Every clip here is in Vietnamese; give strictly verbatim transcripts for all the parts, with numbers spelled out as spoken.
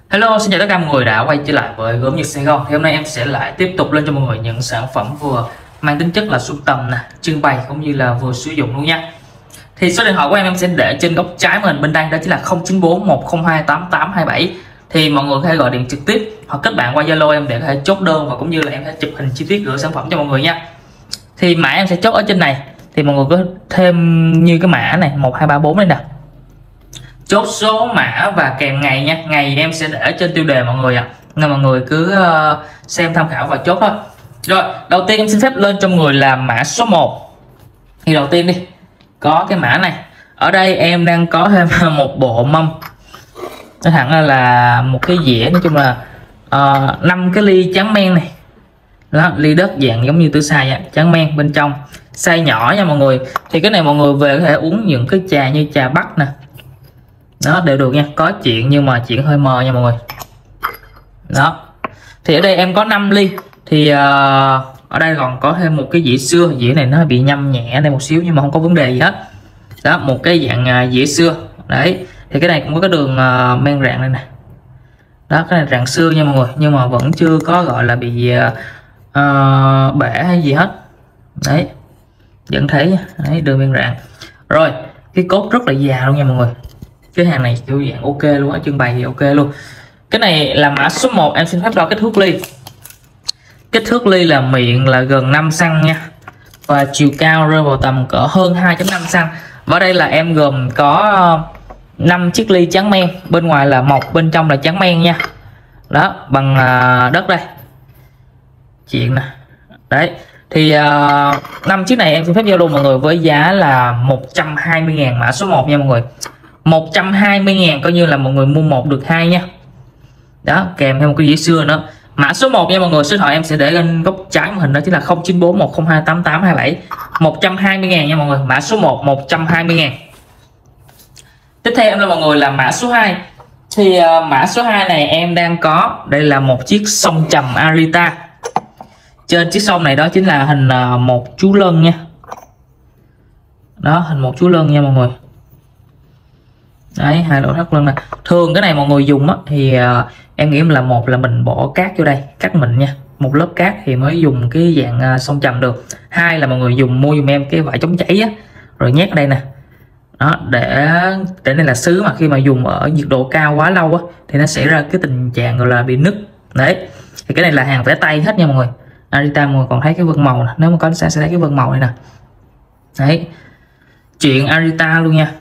Hello, xin chào tất cả mọi người đã quay trở lại với Gốm Nhật Sài Gòn. Thì hôm nay em sẽ lại tiếp tục lên cho mọi người những sản phẩm vừa mang tính chất là sưu tầm nè, trưng bày cũng như là vừa sử dụng luôn nha. Thì số điện thoại của em em sẽ để trên góc trái màn hình bên đây, đó chính là không chín bốn một không hai tám tám hai bảy. Thì mọi người có thể gọi điện trực tiếp hoặc kết bạn qua Zalo em để có thể chốt đơn, và cũng như là em sẽ chụp hình chi tiết gửi sản phẩm cho mọi người nha. Thì mã em sẽ chốt ở trên này, thì mọi người có thêm như cái mã này một hai ba bốn đây nè. Chốt số mã và kèm ngày nha. Ngày em sẽ để trên tiêu đề mọi người ạ, à. Nên mọi người cứ uh, xem tham khảo và chốt thôi. Rồi, đầu tiên em xin phép lên cho mọi người làm mã số một. Thì đầu tiên đi, có cái mã này. Ở đây em đang có thêm một bộ mâm. Nói thẳng là một cái dĩa, nói chung là uh, năm cái ly tráng men này. Đó, ly đất dạng giống như tứ xài vậy, tráng men bên trong. Size nhỏ nha mọi người. Thì cái này mọi người về có thể uống những cái trà như trà Bắc nè. Đó, đều được nha, có chuyện nhưng mà chuyện hơi mờ nha mọi người. Đó, thì ở đây em có năm ly. Thì uh, ở đây còn có thêm một cái dĩa xưa. Dĩa này nó bị nhăm nhẹ đây một xíu nhưng mà không có vấn đề gì hết. Đó, một cái dạng uh, dĩa xưa. Đấy, thì cái này cũng có cái đường uh, men rạn đây nè. Đó, cái này rạn xưa nha mọi người, nhưng mà vẫn chưa có gọi là bị uh, uh, bể hay gì hết. Đấy, vẫn thấy. Đấy, đường men rạn. Rồi, cái cốt rất là già luôn nha mọi người. Cái hàng này kiểu dạng ok luôn á, trưng bày thì ok luôn. Cái này là mã số một, em xin phép đo kích thước ly. Kích thước ly là miệng là gần năm xăng-ti-mét nha. Và chiều cao rơi vào tầm cỡ hơn hai phẩy năm xăng-ti-mét. Và đây là em gồm có năm chiếc ly tráng men. Bên ngoài là mộc, bên trong là tráng men nha. Đó, bằng đất đây. Chuyện nè. Đấy. Thì uh, năm chiếc này em xin phép giao lưu mọi người với giá là một trăm hai mươi ngàn mã số một nha mọi người. Một trăm hai mươi ngàn coi như là mọi người mua một được hai nha. Đó, kèm theo một cái dĩa xưa nữa. Mã số một nha mọi người, số điện thoại em sẽ để lên góc trái màn hình, đó chính là không chín bốn một không hai tám tám hai bảy. Một trăm hai mươi ngàn nha mọi người, mã số một một trăm hai mươi ngàn. Tiếp theo em là mọi người là mã số hai. Thì uh, mã số hai này em đang có, đây là một chiếc song trầm Arita. Trên chiếc song này đó chính là hình uh, một chú lân nha. Đó, hình một chú lân nha mọi người. Đấy, hai lỗ thắt lưng nè. Thường cái này mọi người dùng á thì uh, em nghĩ là một là mình bỏ cát vô đây, cát mịn nha, một lớp cát thì mới dùng cái dạng uh, song trầm được. Hai là mọi người dùng mua dùm em cái vải chống cháy á, rồi nhét ở đây nè. Đó, để để này là sứ mà khi mà dùng ở nhiệt độ cao quá lâu á thì nó sẽ ra cái tình trạng gọi là bị nứt. Đấy, thì cái này là hàng vẽ tay hết nha mọi người. Arita mọi người còn thấy cái vân màu nè, nếu mà có sẽ sẽ thấy cái vân màu này nè. Đấy, chuyện Arita luôn nha.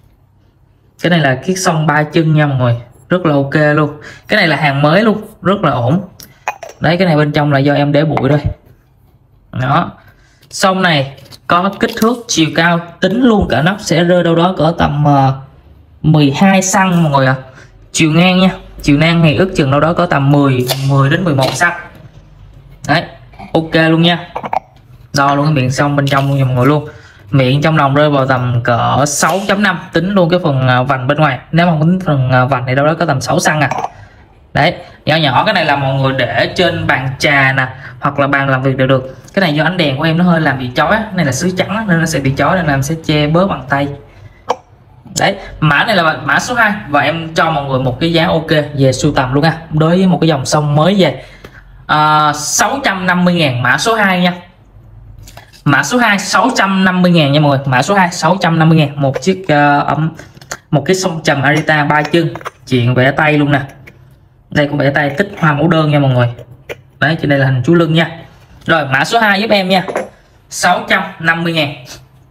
Cái này là chiếc song ba chân nha mọi người, rất là ok luôn. Cái này là hàng mới luôn, rất là ổn. Đấy, cái này bên trong là do em để bụi thôi. Đó, song này có kích thước chiều cao tính luôn cả nắp sẽ rơi đâu đó cỡ tầm uh, mười hai xăng-ti-mét mọi người ạ. À. Chiều ngang nha, chiều ngang thì ước chừng đâu đó có tầm mười đến mười một xăng-ti-mét. Đấy, ok luôn nha. Đo luôn cái miệng song bên trong luôn nha mọi người luôn. Miệng trong lòng rơi vào tầm cỡ sáu chấm năm, tính luôn cái phần vành bên ngoài. Nếu mà không tính phần vành này đâu đó có tầm sáu xăng-ti-mét à. Đấy, nhỏ nhỏ cái này là mọi người để trên bàn trà nè, hoặc là bàn làm việc đều được. Cái này do ánh đèn của em nó hơi làm bị chói, này là sứ trắng nên nó sẽ bị chói, nên là em sẽ che bớt bằng tay. Đấy, mã này là mã số hai và em cho mọi người một cái giá ok về sưu tầm luôn ha. Đối với một cái dòng song mới về à, sáu trăm năm mươi ngàn mã số hai nha. Mã số hai sáu trăm năm mươi ngàn nha mọi người. Mã số hai sáu trăm năm mươi ngàn, một chiếc uh, ấm một cái song trầm Arita ba chân, chuyện vẽ tay luôn nè. Đây cũng vẽ tay tích hoa mẫu đơn nha mọi người. Đấy, trên đây là hình chú lưng nha. Rồi, mã số hai giúp em nha. sáu trăm năm mươi ngàn.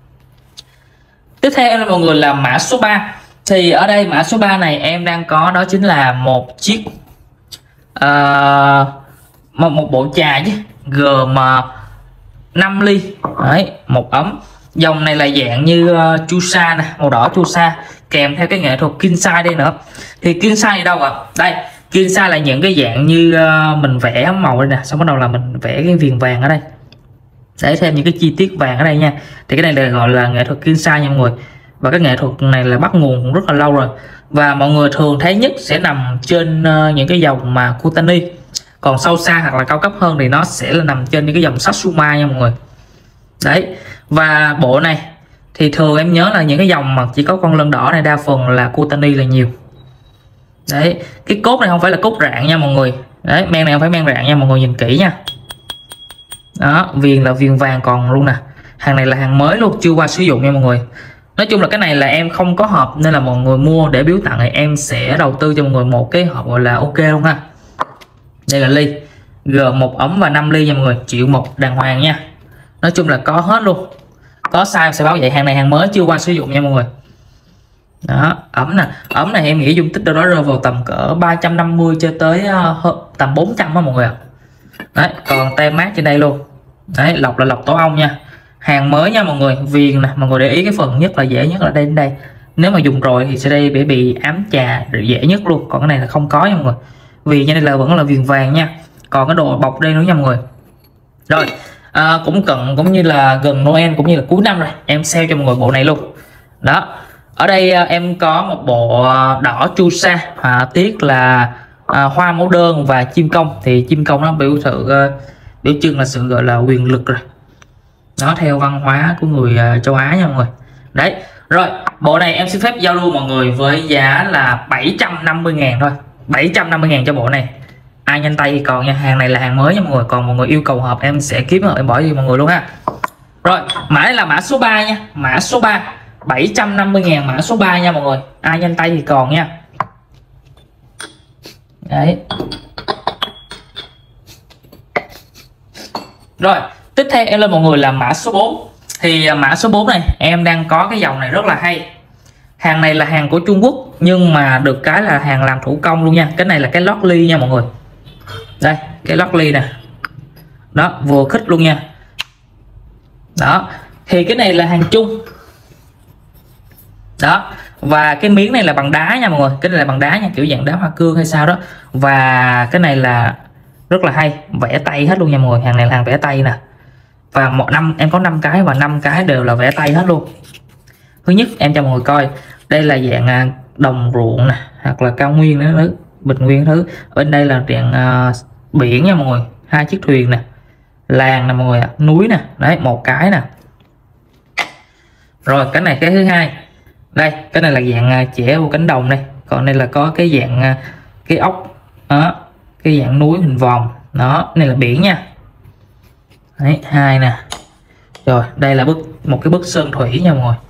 Tiếp theo em là mọi người là mã số ba. Thì ở đây mã số ba này em đang có đó chính là một chiếc uh, một, một bộ trà chứ, gồm uh, năm ly. Đấy, một ấm. Dòng này là dạng như uh, chu sa nè, màu đỏ chu sa, kèm theo cái nghệ thuật Kinsai đây nữa. Thì Kinsai đâu ạ? À? Đây, Kinsai là những cái dạng như uh, mình vẽ màu đây nè, xong bắt đầu là mình vẽ cái viền vàng ở đây để thêm những cái chi tiết vàng ở đây nha. Thì cái này là gọi là nghệ thuật Kinsai nha mọi người. Và cái nghệ thuật này là bắt nguồn cũng rất là lâu rồi. Và mọi người thường thấy nhất sẽ nằm trên uh, những cái dòng mà Kutani. Còn sâu xa hoặc là cao cấp hơn thì nó sẽ là nằm trên những cái dòng Satsuma nha mọi người. Đấy, và bộ này thì thường em nhớ là những cái dòng mà chỉ có con lân đỏ này đa phần là Kutani là nhiều. Đấy, cái cốt này không phải là cốt rạn nha mọi người. Đấy, men này không phải men rạn nha mọi người, nhìn kỹ nha. Đó, viền là viền vàng còn luôn nè. Hàng này là hàng mới luôn, chưa qua sử dụng nha mọi người. Nói chung là cái này là em không có hộp nên là mọi người mua để biếu tặng thì em sẽ đầu tư cho mọi người một cái hộp gọi là ok luôn ha. Đây là ly gồm một ống và năm ly nha mọi người, triệu một đàng hoàng nha. Nói chung là có hết luôn, có size sẽ báo vậy. Hàng này hàng mới chưa qua sử dụng nha mọi người. Đó, ấm nè, ấm này em nghĩ dung tích đâu đó rơi vào tầm cỡ ba trăm năm mươi cho tới uh, tầm bốn trăm á mọi người ạ. Đấy, còn tem mát trên đây luôn. Đấy, lọc là lọc tổ ong nha, hàng mới nha mọi người. Viền nè, mọi người để ý cái phần nhất là dễ nhất là đây đến đây. Nếu mà dùng rồi thì sẽ đây bị bị ám trà dễ nhất luôn, còn cái này là không có nha mọi người. Viền trên đây là vẫn là viền vàng nha, còn cái đồ bọc đây nữa nha mọi người. Rồi à, cũng cần cũng như là gần Noel cũng như là cuối năm rồi, em sale cho mọi người bộ này luôn. Đó, ở đây em có một bộ đỏ chu sa, à, tiết là à, hoa mẫu đơn và chim công. Thì chim công nó biểu sự uh, biểu trưng là sự gọi là quyền lực rồi, nó theo văn hóa của người uh, châu Á nha mọi người. Đấy, rồi bộ này em xin phép giao lưu mọi người với giá là bảy trăm năm mươi ngàn thôi, bảy trăm năm mươi ngàn cho bộ này. Ai nhanh tay thì còn nha, hàng này là hàng mới nha mọi người. Còn mọi người yêu cầu hộp em sẽ kiếm hộp em bỏ cho mọi người luôn ha. Rồi mã này là mã số ba nha, mã số ba, bảy trăm năm mươi ngàn mã số ba nha mọi người. Ai nhanh tay thì còn nha. Đấy. Rồi tiếp theo em lên mọi người là mã số bốn. Thì mã số bốn này em đang có cái dòng này rất là hay. Hàng này là hàng của Trung Quốc nhưng mà được cái là hàng làm thủ công luôn nha. Cái này là cái lót ly nha mọi người. Đây, cái lót ly nè. Đó, vừa khít luôn nha. Đó, thì cái này là hàng Trung. Đó, và cái miếng này là bằng đá nha mọi người. Cái này là bằng đá nha, kiểu dạng đá hoa cương hay sao đó. Và cái này là rất là hay, vẽ tay hết luôn nha mọi người. Hàng này là hàng vẽ tay nè. Và một năm em có năm cái và năm cái đều là vẽ tay hết luôn. Thứ nhất em cho mọi người coi, đây là dạng đồng ruộng nè, hoặc là cao nguyên nữa, bình nguyên thứ. Bên đây là dạng uh, biển nha mọi người, hai chiếc thuyền nè, làng nè mọi người ạ, núi nè, đấy một cái nè. Rồi cái này cái thứ hai, đây cái này là dạng uh, chẻ vô cánh đồng đây, còn đây là có cái dạng uh, cái ốc đó, cái dạng núi hình vòm đó, này là biển nha. Đấy hai nè. Rồi đây là bức một cái bức sơn thủy nha mọi người.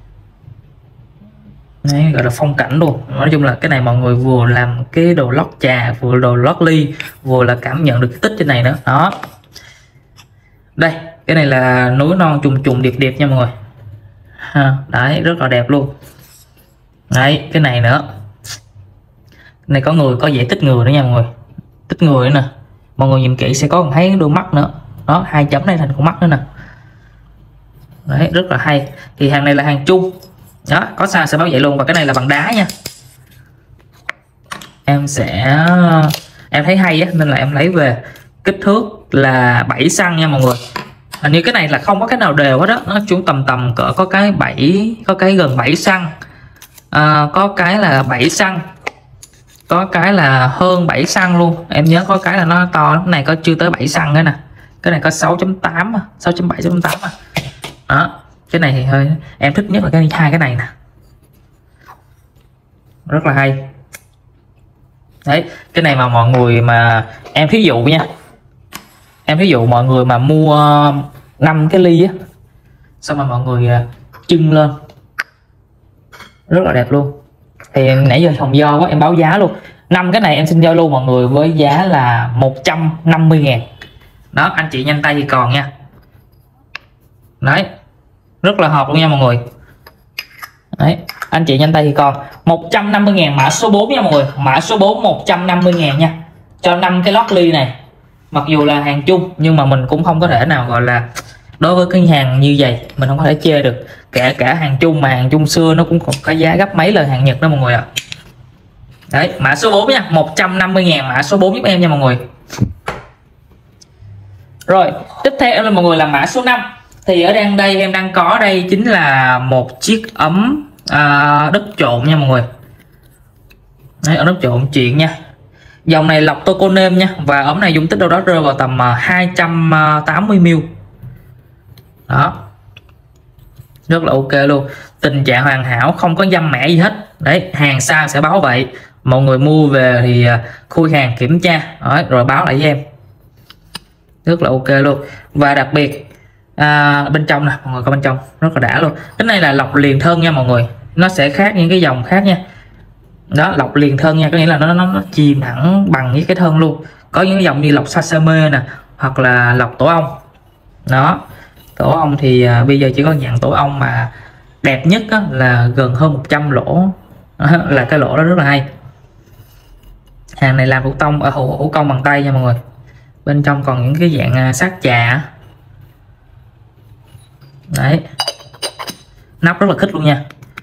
Đấy, gọi là phong cảnh luôn. Nói chung là cái này mọi người vừa làm cái đồ lót trà, vừa đồ lót ly, vừa là cảm nhận được cái tích trên này nữa. Đó. Đây, cái này là núi non trùng trùng điệp điệp nha mọi người. Ha, đấy, rất là đẹp luôn. Đấy, cái này nữa. Cái này có người, có dễ tích người nữa nha mọi người. Tích người nữa nè. Mọi người nhìn kỹ sẽ có thấy đôi mắt nữa. Đó, hai chấm này thành con mắt nữa nè. Đấy, rất là hay. Thì hàng này là hàng Trung. Đó, có size sẽ báo vậy luôn. Và cái này là bằng đá nha. Em sẽ em thấy hay á nên là em lấy về. Kích thước là bảy xăng nha mọi người. Hình như cái này là không có cái nào đều hết đó, nó chúng tầm tầm cỡ có cái bảy, có cái gần bảy xăng, à, có cái là bảy xăng, có cái là hơn bảy xăng luôn. Em nhớ có cái là nó to lắm, này có chưa tới bảy xăng nữa nè. Cái này có sáu chấm tám, sáu chấm bảy, sáu chấm tám à. Đó, cái này thì hơi em thích nhất là cái hai cái này nè, rất là hay. Đấy, cái này mà mọi người mà em thí dụ nha, em ví dụ mọi người mà mua năm cái ly á, xong rồi mọi người trưng lên rất là đẹp luôn. Thì nãy giờ hồng do quá em báo giá luôn, năm cái này em xin giao lưu mọi người với giá là một trăm năm mươi ngàn. Đó, anh chị nhanh tay thì còn nha. Đấy, rất là hợp luôn nha mọi người. Đấy, anh chị nhanh tay thì còn một trăm năm mươi ngàn mã số bốn nha mọi người. Mã số bốn một trăm năm mươi ngàn nha, cho năm cái lót ly này. Mặc dù là hàng Trung nhưng mà mình cũng không có thể nào gọi là, đối với cái hàng như vậy mình không có thể chê được. Kể cả hàng Trung mà hàng Trung xưa nó cũng còn có giá gấp mấy lần hàng Nhật đó mọi người ạ. Đấy, mã số bốn nha, một trăm năm mươi ngàn mã số bốn giúp em nha mọi người. Rồi tiếp theo là mọi người là mã số năm. Thì ở đang đây em đang có đây chính là một chiếc ấm à, đất trộn nha mọi người. Đấy, ở đất trộn chuyện nha. Dòng này lọc toconem nha, và ống này dung tích đâu đó rơi vào tầm hai trăm tám mươi mi li lít. Đó. rất là ok luôn, tình trạng hoàn hảo, không có dăm mẻ gì hết. Đấy, hàng xa sẽ báo vậy, mọi người mua về thì khui hàng kiểm tra. Đấy, rồi báo lại với em, rất là ok luôn. Và đặc biệt à, bên trong nè mọi người, coi bên trong rất là đã luôn. Cái này là lọc liền thân nha mọi người, nó sẽ khác những cái dòng khác nha. Đó, lọc liền thân nha, có nghĩa là nó nó, nó chìm hẳn bằng với cái thân luôn. Có những cái dòng như lọc sasame nè, hoặc là lọc tổ ong. Đó, tổ ong thì à, bây giờ chỉ có dạng tổ ong mà đẹp nhất á, là gần hơn một trăm lỗ. Đó, là cái lỗ đó rất là hay. Hàng này làm thủ công ở thủ, thủ công bằng tay nha mọi người. Bên trong còn những cái dạng à, sát trà. Đấy, nắp rất là khít luôn nha.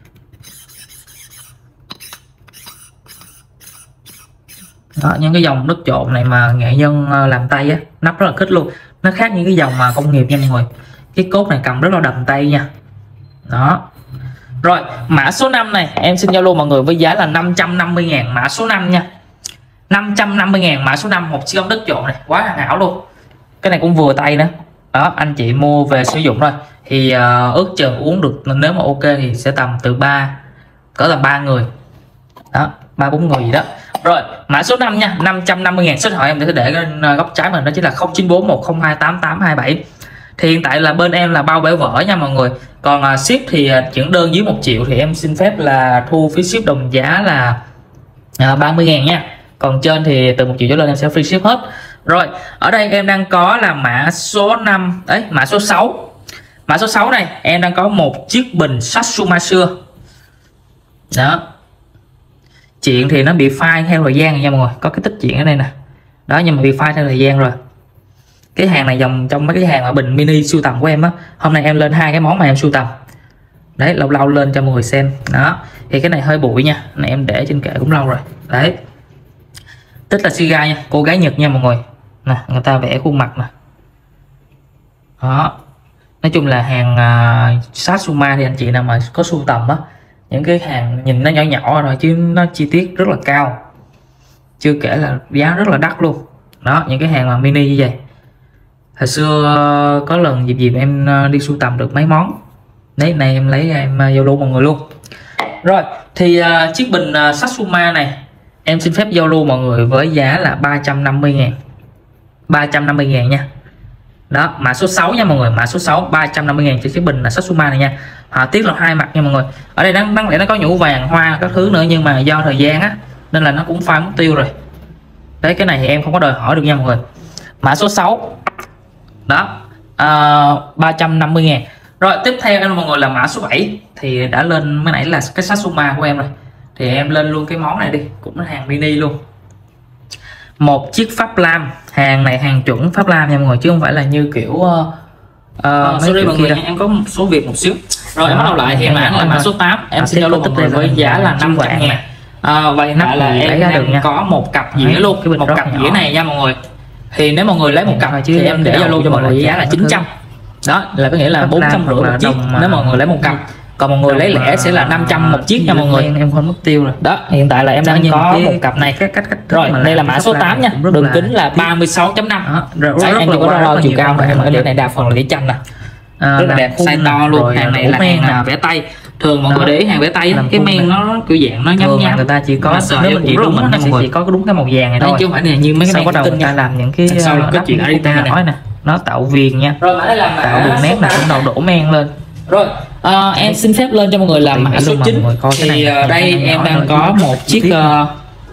Đó, những cái dòng đất trộn này mà nghệ nhân làm tay á, nắp rất là khít luôn. Nó khác những cái dòng mà công nghiệp nha mọi người. Cái cốt này cầm rất là đầm tay nha. Đó. Rồi, mã số năm này em xin giao lưu mọi người với giá là năm trăm năm mươi ngàn, mã số năm nha. năm trăm năm mươi ngàn mã số năm, một siêu đất trộn này, quá hoàn hảo luôn. Cái này cũng vừa tay nữa. Đó, anh chị mua về sử dụng thôi thì uh, ước chừng uống được, nếu mà ok thì sẽ tầm từ ba cỡ tầm ba người. Đó, ba bốn người gì đó. Rồi, mã số năm nha, năm trăm năm mươi ngàn. Số điện thoại em sẽ để lên góc trái mình, đó chính là không chín bốn một không hai tám tám hai bảy. Thì hiện tại là bên em là bao bể vỡ nha mọi người. Còn uh, ship thì uh, chuyển đơn dưới một triệu thì em xin phép là thu phí ship đồng giá là uh, ba mươi ngàn nha. Còn trên thì từ một triệu trở lên em sẽ free ship hết. Rồi, ở đây em đang có là mã số năm, đấy, mã số sáu. Mã số sáu này em đang có một chiếc bình Satsuma xưa. Đó. Chuyện thì nó bị phai theo thời gian nha mọi người, có cái tích chuyện ở đây nè. Đó, nhưng mà bị phai theo thời gian rồi. Cái hàng này dòng trong mấy cái hàng ở bình mini sưu tầm của em á, hôm nay em lên hai cái món mà em sưu tầm. Đấy, lâu lâu lên cho mọi người xem. Đó, thì cái này hơi bụi nha, này em để trên kệ cũng lâu rồi. Đấy, tích là Shiga nha, cô gái Nhật nha mọi người. Nè, người ta vẽ khuôn mặt nè. Đó, nói chung là hàng uh, Satsuma thì anh chị nào mà có sưu tầm á, những cái hàng nhìn nó nhỏ nhỏ rồi chứ nó chi tiết rất là cao, chưa kể là giá rất là đắt luôn. Đó, những cái hàng mà mini như vậy. Hồi xưa uh, có lần dịp dịp em uh, đi sưu tầm được mấy món. Đấy, này em lấy em uh, giao lưu mọi người luôn. Rồi, thì uh, chiếc bình uh, Satsuma này em xin phép giao lưu mọi người với giá là ba trăm năm mươi ngàn. ba trăm năm mươi ngàn nha. Đó, mã số sáu nha mọi người, mã số sáu, ba trăm năm mươi ngàn cho chiếc bình là Satsuma này nha. Họa tiết là hai mặt nha mọi người. Ở đây đáng, đáng lẽ nó có nhũ vàng hoa các thứ nữa, nhưng mà do thời gian á nên là nó cũng phai mất tiêu rồi. Đấy, cái này thì em không có đòi hỏi được nha mọi người. Mã số sáu. Đó, uh, ba trăm năm mươi ngàn. Rồi, tiếp theo em mọi người là mã số bảy. Thì đã lên mới nãy là cái Satsuma của em rồi, thì em lên luôn cái món này đi, cũng là hàng mini luôn. Một chiếc Pháp Lam, hàng này hàng chuẩn Pháp Lam nha mọi người, chứ không phải là như kiểu uh, uh, mấy sorry mọi người, em có một số việc một xíu. Rồi em bắt đầu lại thì mã là mã số tám, em xin giao lưu mọi người với giá là năm trăm ngàn. À, và hiện tại là em đang có một cặp dĩa luôn, một cặp dĩa này nha mọi người. Thì nếu mọi người lấy một cặp thì em để giao lưu cho mọi người giá là chín trăm. Đó, là có nghĩa là bốn trăm rưỡi một chiếc nếu mọi người lấy một cặp. Còn mọi người lấy lẻ sẽ là năm trăm một chiếc nha mọi người. Em quên mất tiêu rồi. Đó, hiện tại là em đang có một cặp này. Cách cách rồi, đây là mã số tám nha. Đường kính là ba mươi sáu chấm năm. Đấy, em chỉ có đo chiều cao này, cái đĩa này đa phần là đĩa chanh nè. Rất là đẹp, size to luôn. Hàng này là hàng vẽ tay. Thường mọi người để ý hàng vẽ tay cái men nó kiểu dạng nó nhăn nhăn. Người ta chỉ có nếu mình chỉ đúng nó chỉ có đúng cái màu vàng này thôi. Chứ không phải là như mấy cái này tinh nha, làm những cái cái chuyện ở đây nói nè. Nó tạo viền nha. Rồi mã đây là tạo đường nét là cũng đầu đổ men lên. Rồi, à, em xin phép lên cho mọi người làm mã số chín. Thì uh, đây em đang có một chiếc uh,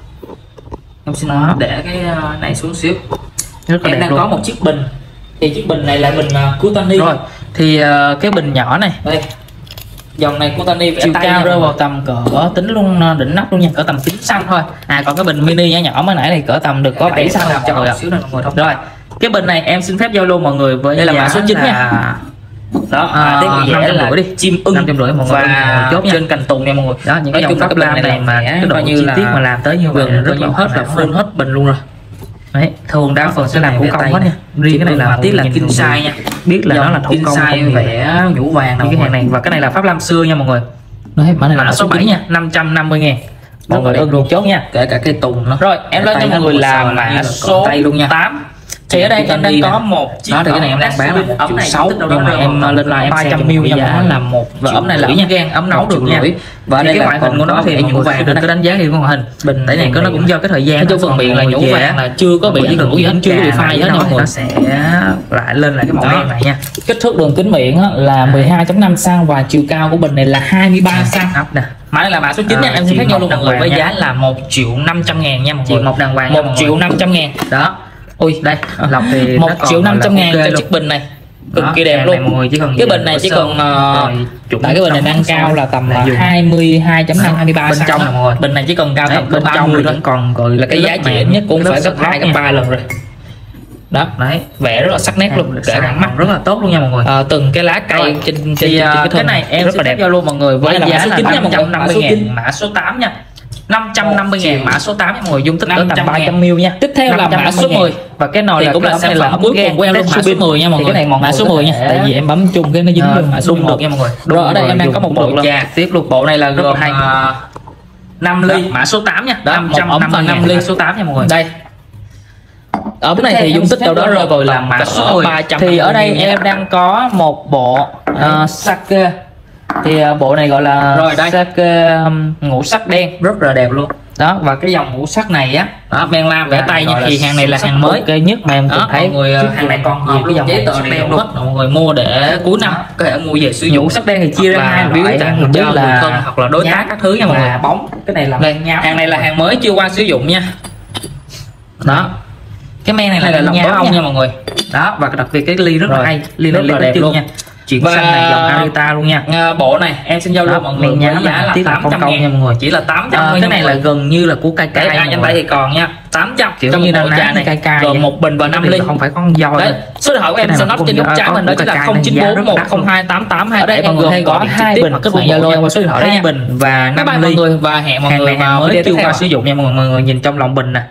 em xin đó. Để cái uh, này xuống xíu. Rất em đang luôn. Có một chiếc bình. Thì chiếc bình này là bình uh, Kutani. Rồi, thì uh, cái bình nhỏ này đây, dòng này Kutani chiều cao rơi vào tầm cỡ tính luôn đỉnh nắp luôn nha, cỡ tầm chín xăng thôi. À còn cái bình mini nhỏ nhỏ mới nãy này cỡ tầm được có bảy xăng là trời ạ. Rồi, cái bình này em xin phép giao lưu mọi người với đây là mã số chín nha. Đó, à, à, vẽ là đi chim ưng năm trăm rưỡi mọi người và chốt trên cành tùng nha mọi người. Đó, những cái dòng Pháp Lam này mà cái độ như là tiết mà làm tới như vậy rất nhiều hết là full hết bình luôn rồi. Đấy, thường đa phần sẽ làm thủ công hết nha. Riêng cái này là tiết là kin sai nha, biết là nó là thủ công vẽ nhũ vàng cái hàng này, và cái này là Pháp Lam xưa nha mọi người. Đấy, mã này là mã số bảy nha, năm trăm năm mươi ngàn. Mọi người ưng luôn chốt nha, kể cả cây tùng nữa. Rồi, em lên cho mọi người là mã số tám. Thì ở đây em đang có một chiếc đó, thì cái này em đang bán là một triệu sáu, nhưng mà em lên live em xem mil nha, giá là một và ấm này là ấm gan, ấm nấu được nha. Và đây cái ngoại hình của nó thì nhũ vàng, đừng có đánh giá theo ngoại hình. Bình tại này có nó cũng do cái thời gian. cho phần miệng là nhũ vàng là chưa có bị ảnh hưởng gì hết, chưa có bị phai hết nha mọi người. Nó sẽ lại lên lại cái màu đen này nha. Kích thước đường kính miệng là mười hai chấm năm xăng và chiều cao của bình này là hai mươi ba xăng. nè. Mã này là mã số chín nha, em xin phép nhau luôn mọi người với giá là một triệu năm trăm ngàn nha mọi người. Một đàng hoàng, một triệu năm trăm ngàn. Đó. Ui đây lọc thì một triệu năm trăm ngàn cho chiếc bình này, cực kỳ đẹp luôn. Mọi người chỉ cần cái bình này chỉ còn uh, tại cái bình này đang cao là tầm là hai mươi hai chấm năm, hai mươi ba bên trong này mọi người. Bình này chỉ cần cao tầm bên trong thôi, còn gọi là cái giá trị ít nhất cũng phải gấp hai gấp ba lần rồi. Đó, đấy, vẽ rất là sắc nét luôn, để mắt rất là tốt luôn nha mọi người. À, từng cái lá cây trên trên, thì, trên cái, cái này em rất là đẹp luôn mọi người với giá là năm trăm năm mươi ngàn, mã số tám nha. năm trăm năm mươi ngàn mã số tám nha mọi người, dung tích cỡ tầm ba trăm mi li nha. Tiếp theo là mã số mười và cái nồi thì cũng là sản phẩm cuối cùng của em luôn, mã số mười nha mọi người. Mã số mười nha, tại vì em bấm chung cái nó dính luôn mã số được nha mọi người. Rồi ở đây em đang có một bộ trà tiếp luôn. Bộ này là gồm năm ly, mã số tám nha. năm trăm năm mươi ngàn, mã số tám nha mọi người. Đây. Ở bên này thì dung tích đâu đó rơi vào làm mã số ba trăm. Thì ở đây em đang có một bộ uh, sake. Thì uh, bộ này gọi là rồi đây sake um, ngũ sắc đen, rất là đẹp luôn. Đó, và cái dòng ngũ sắc này á, đó men lam vẽ tay nha, thì hàng này là hàng mới cái nhất mà em từng thấy. Mọi người hàng này còn nhiều cái dòng giấy tờ đen luôn, mọi người mua để cuối năm có thể mua về sử dụng. Ngũ sắc đen thì chia ra hai loại, tặng cho người thân hoặc là đối tác các thứ nha mọi người. Bóng cái này là đây, hàng này là hàng mới chưa qua sử dụng nha. Đó, cái men này là, là lòng tối ong nha mọi người. Đó, và đặc biệt cái ly rất là hay, ly này rất là đẹp luôn nha. Chuyển sang này dòng Arita luôn nha. À, bộ này em xin giao lưu mọi người với giá là tám trăm ngàn nha mọi người, chỉ là tám trăm thôi. Cái này là gần như là của cay cay. Ai nhanh tay thì còn nha, tám trăm kiểu như là trà này cay cay gồm một bình và năm ly, không phải con voi. Đấy, số điện thoại của em sẽ nói trên góc trái mình đó chính là không chín bốn một không hai tám tám hai. Ở đây mọi người có hai bình, các bạn Zalo qua số điện thoại đấy nha. Bình và năm ly. Và hẹn mọi người vào mới chưa qua sử dụng nha mọi người. Mọi người nhìn trong lòng bình nè.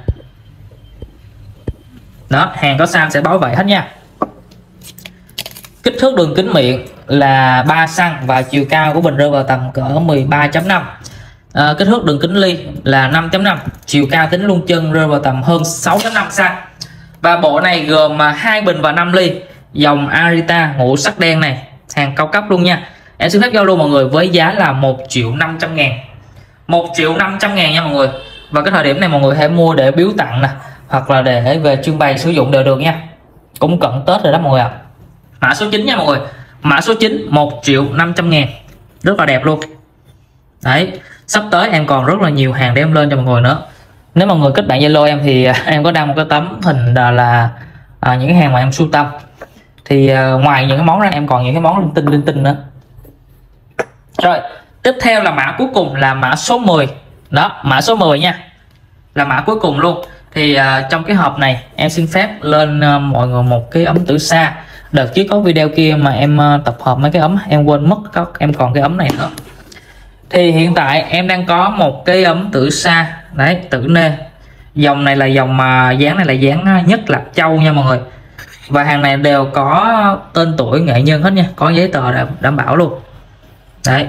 Đó, hàng có sao sẽ báo vậy hết nha. Kích thước đường kính miệng là ba xăng và chiều cao của bình rơi vào tầm cỡ mười ba chấm năm. À, kích thước đường kính ly là năm chấm năm, chiều cao tính luôn chân rơi vào tầm hơn sáu chấm năm xăng. Và bộ này gồm hai bình và năm ly, dòng Arita ngũ sắc đen này, hàng cao cấp luôn nha. Em xin phép giao lưu mọi người với giá là một triệu năm trăm ngàn. một triệu năm trăm ngàn nha mọi người. Và cái thời điểm này mọi người hãy mua để biếu tặng nè, hoặc là để về trưng bày sử dụng đều được nha. Cũng cận Tết rồi đó mọi người ạ. À. Mã số chín nha mọi người. Mã số chín một triệu năm trăm ngàn. Rất là đẹp luôn. Đấy, sắp tới em còn rất là nhiều hàng để em lên cho mọi người nữa. Nếu mọi người kết bạn Zalo em thì em có đăng một cái tấm hình là, là à, những cái hàng mà em sưu tầm. Thì à, ngoài những cái món ra em còn những cái món linh tinh linh tinh nữa. Rồi, tiếp theo là mã cuối cùng là mã số mười. Đó, mã số mười nha. Là mã cuối cùng luôn. Thì uh, trong cái hộp này em xin phép lên uh, mọi người một cái ấm tử sa. Đợt trước có video kia mà em uh, tập hợp mấy cái ấm em quên mất có em còn cái ấm này nữa. Thì hiện tại em đang có một cái ấm tử sa đấy, tử nê. Dòng này là dòng mà uh, dáng này là dáng nhất Lạc Châu nha mọi người. Và hàng này đều có tên tuổi nghệ nhân hết nha, có giấy tờ đảm, đảm bảo luôn. Đấy.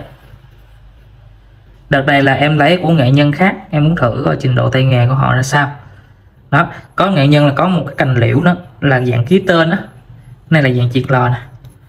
Đợt này là em lấy của nghệ nhân khác, em muốn thử coi trình độ tay nghề của họ ra sao. Đó, có nghệ nhân là có một cái cành liễu đó là dạng ký tên đó. Này là dạng triệt lò nè.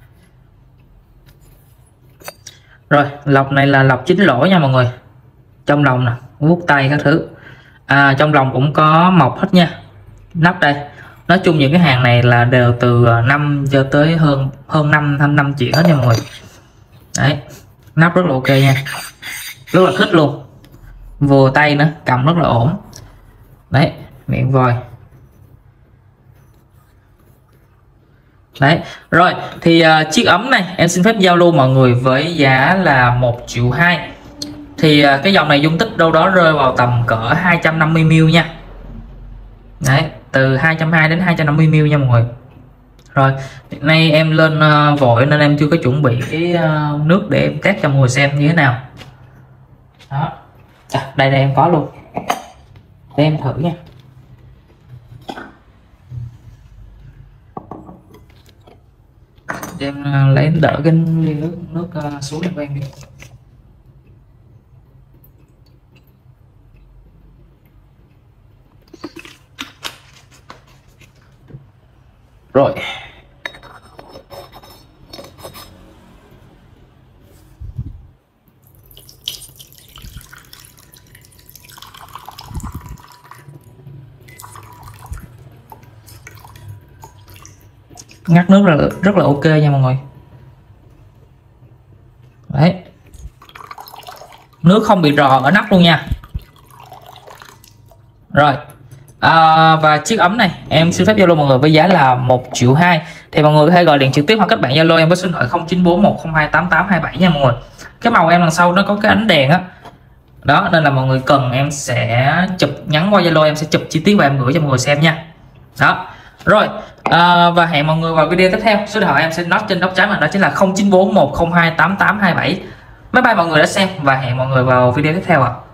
Rồi, lọc này là lọc chín lỗ nha mọi người. Trong lòng nè, vuốt tay các thứ. À, trong lòng cũng có mộc hết nha. Nắp đây. Nói chung những cái hàng này là đều từ năm cho tới hơn hơn năm năm triệu hết nha mọi người. Đấy, nắp rất là ok nha. Rất là thích luôn. Vừa tay nữa, cầm rất là ổn. Đấy, miệng vòi. Đấy, rồi thì uh, chiếc ấm này em xin phép giao lưu mọi người với giá là một triệu hai. Thì uh, cái dòng này dung tích đâu đó rơi vào tầm cỡ hai trăm năm mươi mi li lít nha. Đấy, từ hai trăm hai mươi đến hai trăm năm mươi mi li lít nha mọi người. Rồi, hiện nay em lên uh, vội nên em chưa có chuẩn bị cái uh, nước để em test cho mọi người xem như thế nào. Đó. À, đây đây em có luôn. Để em thử nha. Để em uh, lấy đỡ cái ly nước nước uh, xuống em quen đi. Rồi ngắt nước là rất là ok nha mọi người. Đấy, nước không bị rò ở nắp luôn nha. Rồi à, và chiếc ấm này em xin phép Zalo mọi người với giá là một triệu hai. Thì mọi người có thể gọi điện trực tiếp hoặc kết bạn Zalo em với số điện thoại không chín bốn một không hai tám tám hai bảy nha mọi người. Cái màu em đằng sau nó có cái ánh đèn á đó, nên là mọi người cần em sẽ chụp nhắn qua Zalo, em sẽ chụp chi tiết và em gửi cho mọi người xem nha. Đó rồi à, và hẹn mọi người vào video tiếp theo. Số điện thoại em sẽ nói trên góc trái màn đó chính là không chín bốn một không hai tám tám hai bảy. Bye bye mọi người đã xem và hẹn mọi người vào video tiếp theo ạ. À.